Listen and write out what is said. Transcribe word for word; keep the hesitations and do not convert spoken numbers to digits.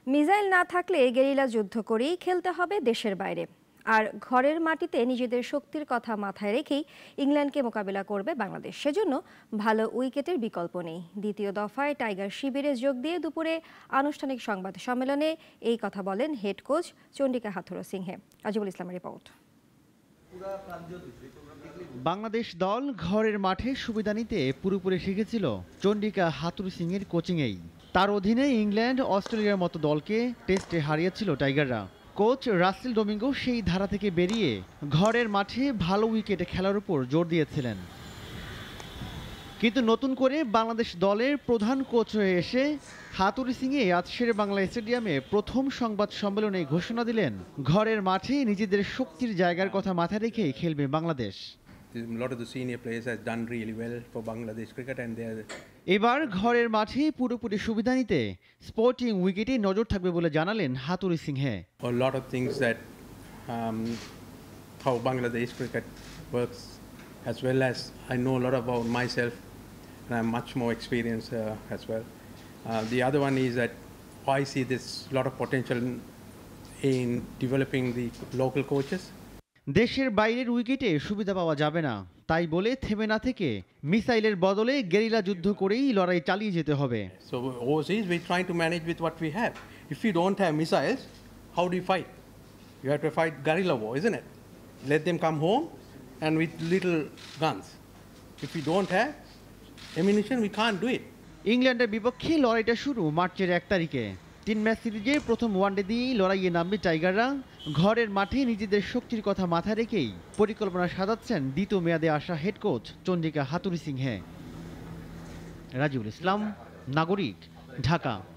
Missile না থাকলে guerrilla যুদ্ধ করেই খেলতে হবে দেশের বাইরে। আর ঘরের মাটিতে নিজেদের শক্তির কথা মাথায় রেখেই ইংল্যান্ডকে মোকাবিলা করবে বাংলাদেশ। সেজন্য ভালো উইকেটের বিকল্প নেই। দ্বিতীয় দফায় টাইগার শিবিরে যোগ দিয়ে দুপুরে আনুষ্ঠানিক সংবাদ সম্মেলনে এই কথা বলেন head coach Chandika Hathurusingha. Ajibul ইসলামের রিপোর্ট। বাংলাদেশ দল ঘরের মাঠে সুবিধা নিতে পুরোপুরি শিখেছিল চন্ডিকা হাথুরু সিংহের কোচিংয়েই। তার অধীনে ইংল্যান্ড, অস্ট্রেলিয়ার মতো দলকে টেস্টে হারিয়েছিল টাইগাররা। কোচ রাসেল ডোমিঙ্গো সেই ধারা থেকে বেরিয়ে ঘরের মাঠে ভালো উইকেটে খেলার উপর জোর দিয়েছিলেন। কিন্তু নতুন করে বাংলাদেশ দলের প্রধান কোচ হয়ে এসে হাথুরু সিংহে আজ শেরে বাংলা স্টেডিয়ামে প্রথম সংবাদ সম্মেলনে ঘোষণা দিলেন ঘরের মাঠে নিজেদের শক্তির জায়গার কথা মাথায় রেখেই খেলবে বাংলাদেশ। এবার ঘরের মাঠে পুরোপুরি সুবিধা নিতে স্পোর্টিং উইকেটে নজর থাকবে বলে জানালেন Hathuru সিংহে। A lot of things that um, how Bangladesh cricket works, as well as I know a lot about myself, and I'm much more experienced uh, as well. Uh, the other one is that I see this lot of potential in developing the local coaches. দেশের বাইরের উইকেটে সুবিধা পাওয়া যাবে না, তাই বলে থেমে না থেকে মিসাইলের বদলে গেরিলা যুদ্ধ করেই লড়াই চালিয়ে যেতে হবে। So overseas we're trying to manage with what we have. If we don't have missiles, how do you fight? You have to fight guerrilla war, isn't it? Let them come home and with little guns. If we don't have ammunition, we can't do it. ইংল্যান্ডের বিপক্ষে লড়াইটা শুরু মার্চের এক তারিখে। তিন match সিরিজে প্রথম ওয়ানডে দিয়েই লড়াইয়ে নামবে টাইগাররা। ঘরের মাঠে নিজেদের শক্তির কথা মাথায় রেখেই পরিকল্পনা সাজাচ্ছেন দ্বিতীয় মেয়াদে আসা head coach Chandika Hathurusingha. Rajibul Islam, নাগরিক, ঢাকা।